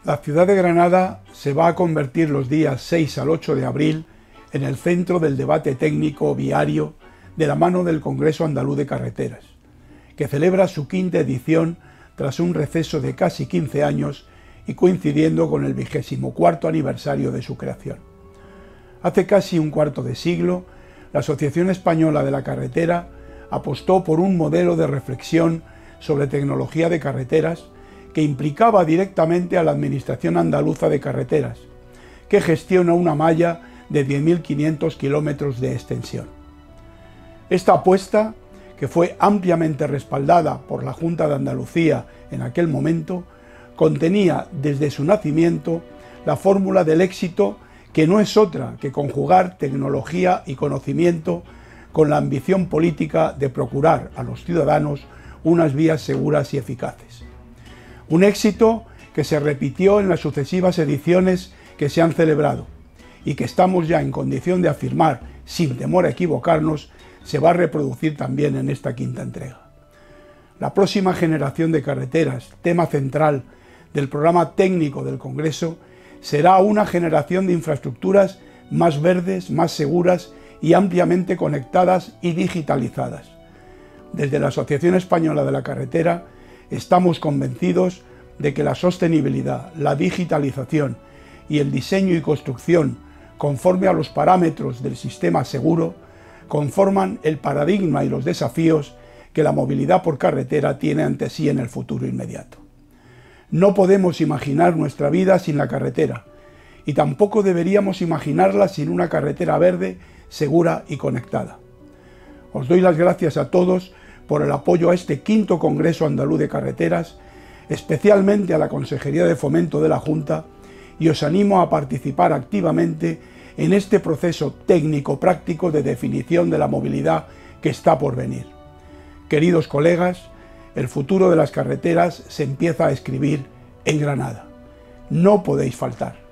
La ciudad de Granada se va a convertir los días 6 al 8 de abril en el centro del debate técnico viario de la mano del Congreso Andaluz de Carreteras, que celebra su quinta edición tras un receso de casi 15 años y coincidiendo con el 24º aniversario de su creación. Hace casi un cuarto de siglo, la Asociación Española de la Carretera apostó por un modelo de reflexión sobre tecnología de carreteras que implicaba directamente a la Administración Andaluza de Carreteras, que gestiona una malla de 10.500 kilómetros de extensión. Esta apuesta, que fue ampliamente respaldada por la Junta de Andalucía en aquel momento, contenía desde su nacimiento la fórmula del éxito, que no es otra que conjugar tecnología y conocimiento con la ambición política de procurar a los ciudadanos unas vías seguras y eficaces. Un éxito que se repitió en las sucesivas ediciones que se han celebrado y que estamos ya en condición de afirmar, sin temor a equivocarnos, se va a reproducir también en esta quinta entrega. La próxima generación de carreteras, tema central del programa técnico del Congreso, será una generación de infraestructuras más verdes, más seguras y ampliamente conectadas y digitalizadas. Desde la Asociación Española de la Carretera estamos convencidos de que la sostenibilidad, la digitalización y el diseño y construcción conforme a los parámetros del sistema seguro conforman el paradigma y los desafíos que la movilidad por carretera tiene ante sí en el futuro inmediato. No podemos imaginar nuestra vida sin la carretera y tampoco deberíamos imaginarla sin una carretera verde, segura y conectada. Os doy las gracias a todos por el apoyo a este quinto Congreso Andaluz de Carreteras, especialmente a la Consejería de Fomento de la Junta, y os animo a participar activamente en este proceso técnico-práctico de definición de la movilidad que está por venir. Queridos colegas, el futuro de las carreteras se empieza a escribir en Granada. No podéis faltar.